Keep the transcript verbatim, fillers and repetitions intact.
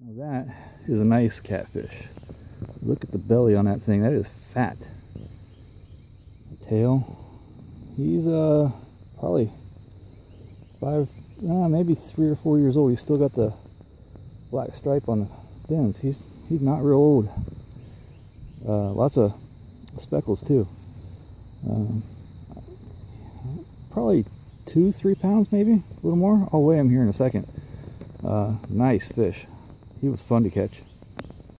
Now that is a nice catfish. Look at the belly on that thing. That is fat. The tail. He's uh probably five, uh, maybe three or four years old. He's still got the black stripe on the fins. He's he's not real old. Uh, lots of speckles too. Um, probably two, three pounds, maybe a little more. I'll weigh him here in a second. Uh, nice fish. He was fun to catch.